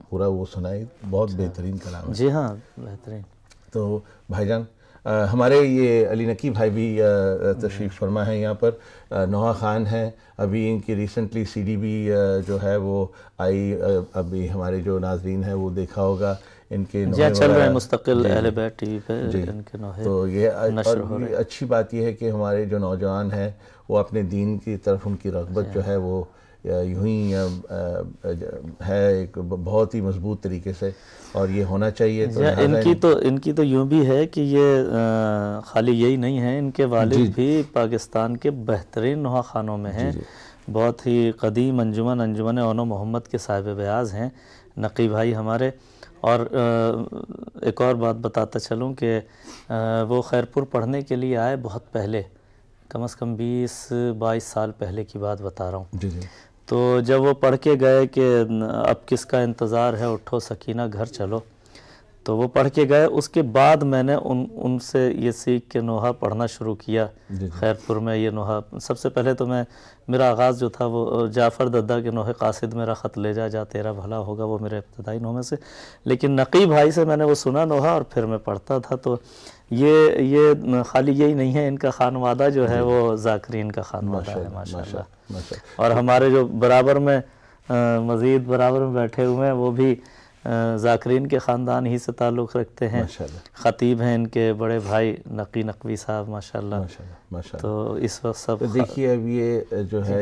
پورا وہ سنائے، بہت بہترین کلام ہے. جی ہاں بہترین. تو بھائی جان ہمارے یہ علی نقی بھائی بھی تشریف فرما ہے یہاں پر. نوحہ خان ہیں، ابھی ان کی ریسنٹلی سی ڈی بھی جو ہے وہ آئی، ابھی ہمارے جو ناظرین ہیں وہ دیکھا ہوگا ان کے نوحے چل رہے ہیں مستقل اہل بیت ٹی وی پہ ان کے نوحے تو یہ نشر ہو رہے ہیں. اچھی بات یہ ہے کہ ہمارے جو نوجوان ہیں وہ اپنے دین کی طرف ان کی رغبت جو ہے وہ یوں ہی ہے ایک بہت ہی مضبوط طریقے سے، اور یہ ہونا چاہیے. تو ان کی تو یوں بھی ہے کہ یہ خالی یہی نہیں ہے، ان کے والد بھی پاکستان کے بہترین نوحہ خانوں میں ہیں. بہت ہی قدیم انجمن اون و محمد کے صاحب بیاض ہیں نقی بھائی ہمارے. اور ایک اور بات بتاتا چلوں کہ وہ خیرپور پڑھنے کے لیے آئے بہت پہلے، کم از کم 20-22 سال پہلے کی بات بتا رہا ہوں. تو جب وہ پڑھ کے گئے کہ اب کس کا انتظار ہے، اٹھو سکینہ گھر چلو، تو وہ پڑھ کے گئے. اس کے بعد میں نے ان سے یہ سیکھ کے نوحہ پڑھنا شروع کیا خیرپور میں. یہ نوحہ سب سے پہلے تو میرا آغاز جو تھا وہ جعفر ددہ کے نوحے قاصد میرا خط لے جا تیرا بھلا ہوگا، وہ میرے ابتدائی نوحے سے. لیکن نقی بھائی سے میں نے وہ سنا نوحہ اور پھر میں پڑھتا تھا. تو یہ خالی یہی نہیں ہے، ان کا خانوادہ جو ہے وہ ذاکرین کا خانوادہ ہے ماشاءاللہ. اور ہمارے جو برابر میں مزید برابر میں بیٹھے ہوئے ہیں وہ بھی ذاکرین کے خاندان ہی سے تعلق رکھتے ہیں. خطیب ہیں ان کے بڑے بھائی نقی نقوی صاحب ماشاءاللہ. تو اس وقت سب دیکھیے اب یہ جو ہے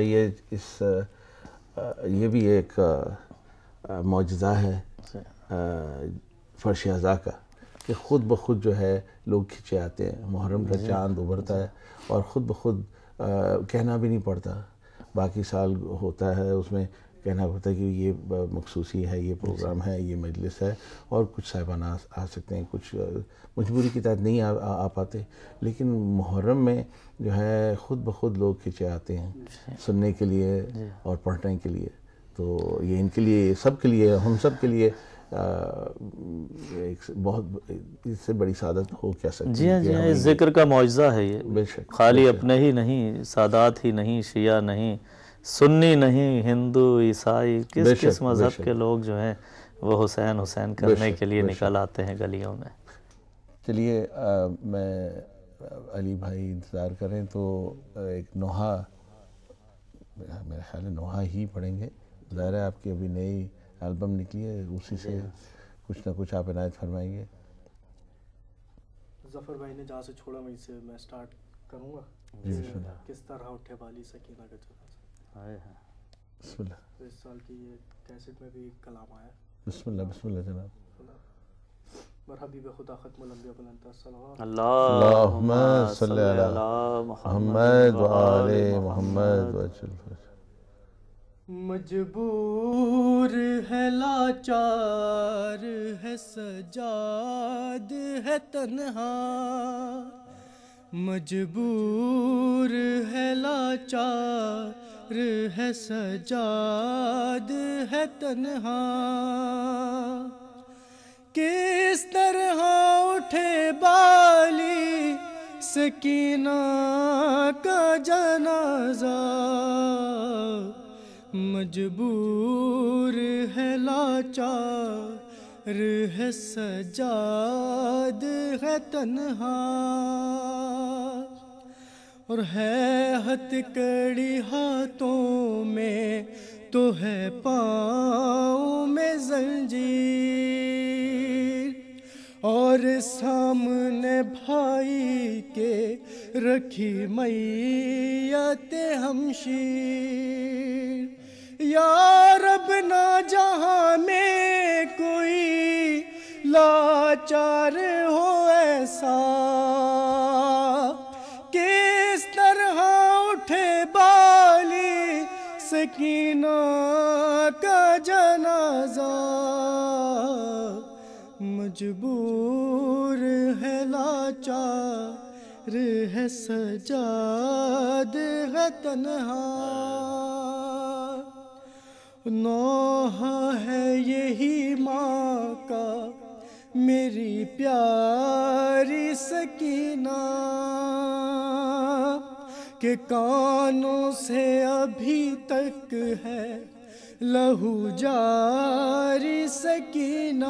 یہ بھی ایک معجزہ ہے فرش ازا کا کہ خود بخود جو ہے لوگ کھنچے آتے ہیں. محرم کا چاند ابھرتا ہے اور خود بخود کہنا بھی نہیں پڑتا. باقی سال ہوتا ہے اس میں کہنا پڑتا ہے کہ یہ مخصوصی ہے، یہ پروگرام ہے، یہ مجلس ہے، اور کچھ صاحبان آ سکتے ہیں، کچھ مجبوری کے تحت نہیں آ پاتے. لیکن محرم میں جو ہے خود بخود لوگ کھنچے آتے ہیں سننے کے لیے اور پڑھنے کے لیے. تو یہ ان کے لیے، سب کے لیے، ہم سب کے لیے ایک بہت اس سے بڑی سعادت ہو کیا سکتی ہے. جی ہاں اس ذکر کا معجزہ ہے یہ. بے شک خالی اپنے ہی نہیں، سادات ہی نہیں، شیعہ نہیں، سنی نہیں، ہندو عیسائی، کس مذہب کے لوگ جو ہیں وہ حسین کرنے کے لیے نکل آتے ہیں گلیوں میں. چلیے میں علی بھائی انتظار کریں تو ایک نوحہ، میرا خیال ہے نوحہ ہی پڑھیں گے. ظاہر ہے آپ کی ابھی نئی البم نکلی ہے، اسی سے کچھ نہ کچھ آپ عنایت فرمائیں گے. ظفر بھائی نے جہاں سے چھوڑا وہیں سے میں سٹارٹ کروں گا. کس طرح اٹھے بالی سکینہ کا جنازہ. بسم اللہ. اس سال کی یہ کیسٹ میں بھی کلام آیا. بسم اللہ جناب. مرحبیب خدا ختم الانبیاء بلند الصلوات. اللہم صلی علی محمد و آل محمد وجل. مجبور ہے لاچار ہے سجاد ہے تنہا، مجبور ہے لاچار ہے سجاد ہے تنہا. کس طرح اٹھے بالی سکینہ کا جنازہ، مجبور ہے لاچار ہے سجاد ہے تنہا. اور ہے ہتھکڑی ہاتھوں میں تو ہے پاؤں میں زنجیر، اور سامنے بھائی کے رکھی میت ہمشیر. یا رب نہ جہاں میں کوئی لاچار ہو ایسا، کس طرح اٹھے بالی سکینہ کا جنازہ، مجبور ہے لاچار ہے سجاد ہے تنہا. نوحہ ہے یہی ماں کا میری پیاری سکینہ، کہ کانوں سے ابھی تک ہے لہو جاری سکینہ. سکینہ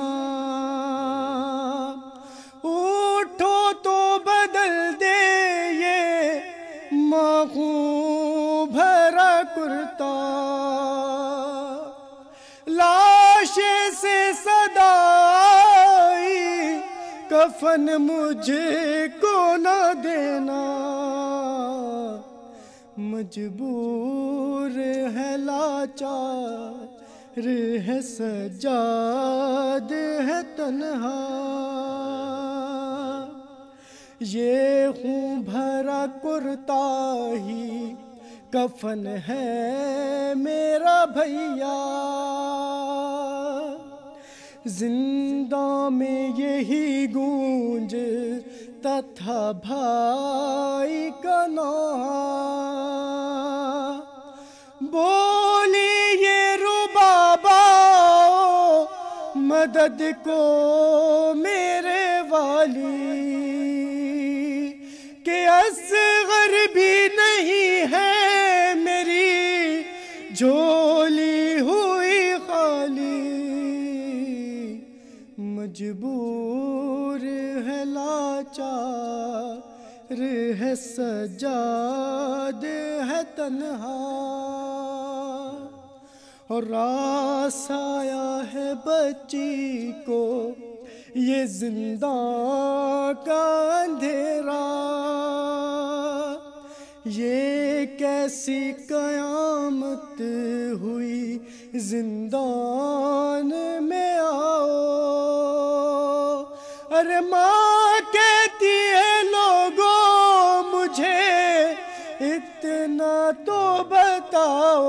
اٹھو تو بدل دے یہ ماخوں بھرا کرتا لاش سے صدائی کفن مجھے کو نہ دینا مجبور ہے لاچار ہے سجاد ہے تنہا یہ خون بھرا کرتا ہی کفن ہے میرا بھیا زندہ میں یہی گونجتا تھا بھائی کا نام بولی یہ ربابا مدد کو میرے والی کہ اصغر بھی نہیں ہے میری جھولی ہوئی خالی مجبور ہے لاچار ہے سجاد ہے تنہا اور راس آیا ہے بچی کو یہ زنداں کا اندھیرا یہ کیسی قیامت ہوئی زندان میں آؤ ارے ماں کہتی ہے لوگوں مجھے اتنا تو بتاؤ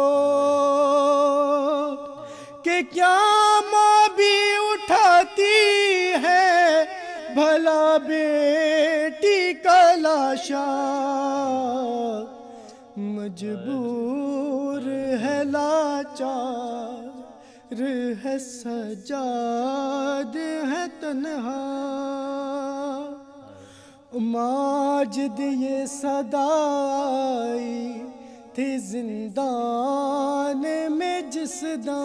کہ کیا ماں بھی اٹھاتی ہے بھلا بیٹی کا لاشا مجبور ہے لاچار ہے سجاد ہے تنہا ماجد یہ صدائی تھی زندان میں جس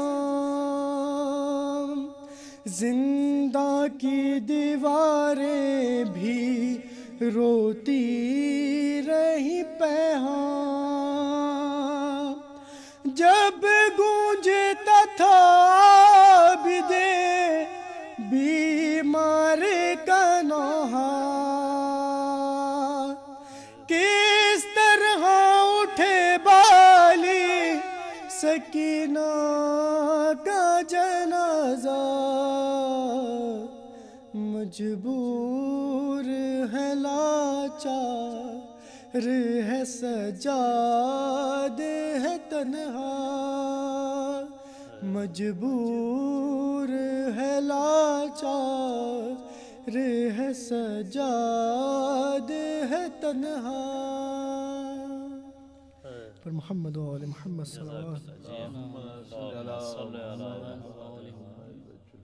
دام زندہ کی دیواریں بھی روتی رہی پیہاں جب گونجتا تھا بدے بیمار کا نوحہ کس طرح اٹھے بالی سکینہ کا جنازہ مجبور ہے لاچار ہے سجاد ہے تنہا مجبور ہے لاچار ہے سجاد ہے تنہا پر محمد و آل محمد صلی اللہ علیہ وسلم